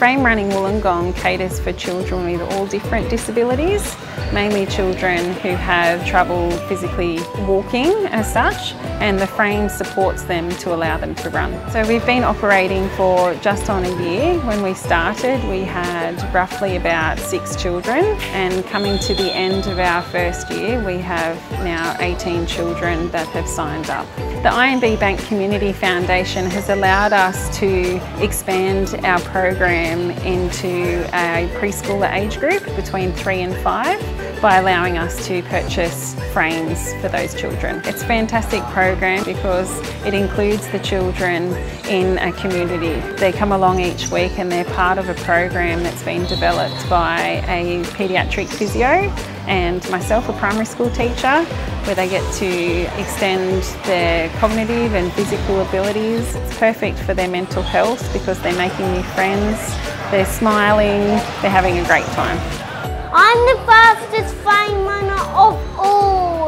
Frame Running Wollongong caters for children with all different disabilities, mainly children who have trouble physically walking as such, and the frame supports them to allow them to run. So we've been operating for just on a year. When we started, we had roughly about 6 children, and coming to the end of our first year, we have now 18 children that have signed up. The IMB Bank Community Foundation has allowed us to expand our program into a preschooler age group between 3 and 5 by allowing us to purchase frames for those children. It's a fantastic program because it includes the children in a community. They come along each week and they're part of a program that's been developed by a paediatric physio and myself, a primary school teacher, where they get to extend their cognitive and physical abilities. It's perfect for their mental health because they're making new friends, they're smiling, they're having a great time. I'm the fastest frame runner of all.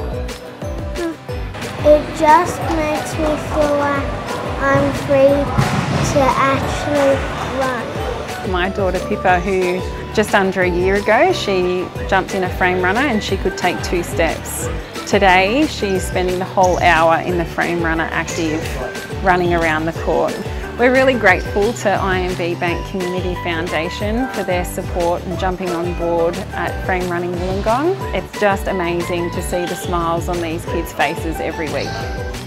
It just makes me feel like I'm free to actually run. My daughter Pippa, who just under a year ago, she jumped in a frame runner and she could take 2 steps. Today, she's spending the whole hour in the frame runner active, running around the court. We're really grateful to IMB Bank Community Foundation for their support and jumping on board at Frame Running Wollongong. It's just amazing to see the smiles on these kids' faces every week.